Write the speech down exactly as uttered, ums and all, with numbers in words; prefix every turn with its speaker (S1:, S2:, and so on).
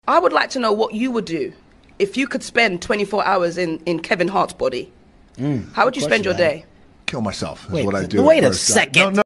S1: I would like to know what you would do if you could spend twenty-four hours in, in Kevin Hart's body. Mm, How would you spend your
S2: man.
S1: day?
S3: Kill myself is
S2: wait,
S3: what I do.
S2: Wait a
S3: first.
S2: second.
S3: No, no.